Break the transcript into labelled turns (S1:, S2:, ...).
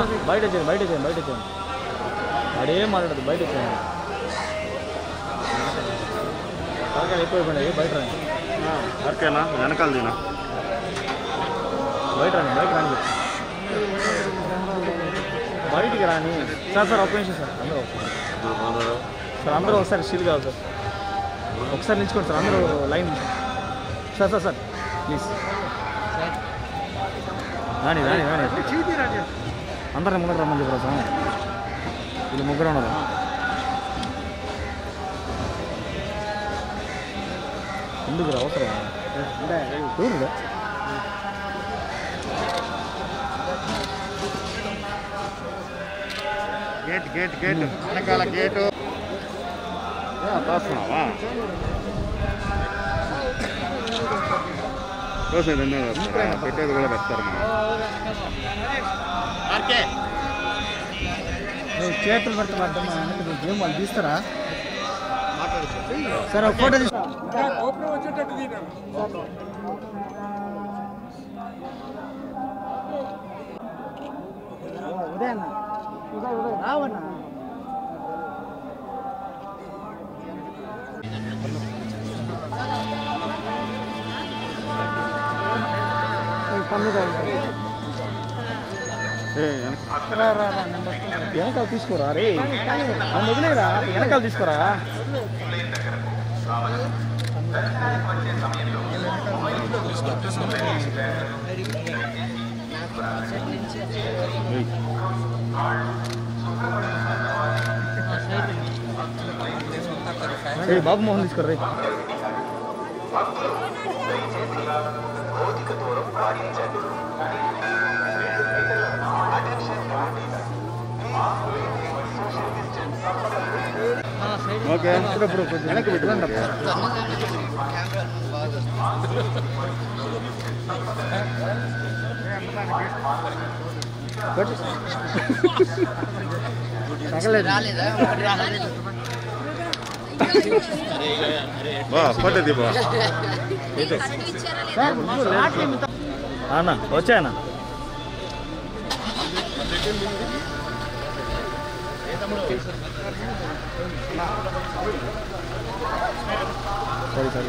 S1: బయట వచ్చేయండి బయట వచ్చేయండి బయట వచ్చేయండి వాడేం మాట్లాడదు బయట వచ్చేయండి తలకాయలు ఎక్కువైపోయినాయి బయట రండి
S2: ఓకేనా వెనకాల దీనా
S1: బయట రండి బయట రండి బయటికి రాని సార్ సార్ ఒక్క నిమిషం సార్ అందరూ సార్ అందరూ ఒకసారి షీల్ కావాలి సార్ ఒకసారి నిల్చుకోండి సార్ అందరూ line sir sir sir please రాని రాని రాని అందరిని ముందర రమ్మని చెప్పరా సార్ వీళ్ళు ముగ్గురు ఉన్నారు ఎందుకు రా అవసరం ఎవరు
S2: గేట్ గేట్ గేట్ వెనకాల గేటు తోస్తున్నావా తోసేది పెట్టేది కూడా పెడతారు
S1: మనం చేతులు పెడతాం అర్థం ఏం వాళ్ళు తీస్తారా సరే ఒక ఫోటో తీసుకో ఉదయన్న రావన్నా వెనకాల తీసుకోరా రే నన్ను వదిలేరా వెనకాల తీసుకోరా బాబు మోహన్ తీసుకోరా రే
S2: ఓకే
S1: ఇప్పుడు వెనక్కి పెట్టుకోండి
S2: పట్టది బా
S1: అన్న వచ్చాయన్న సరే సరే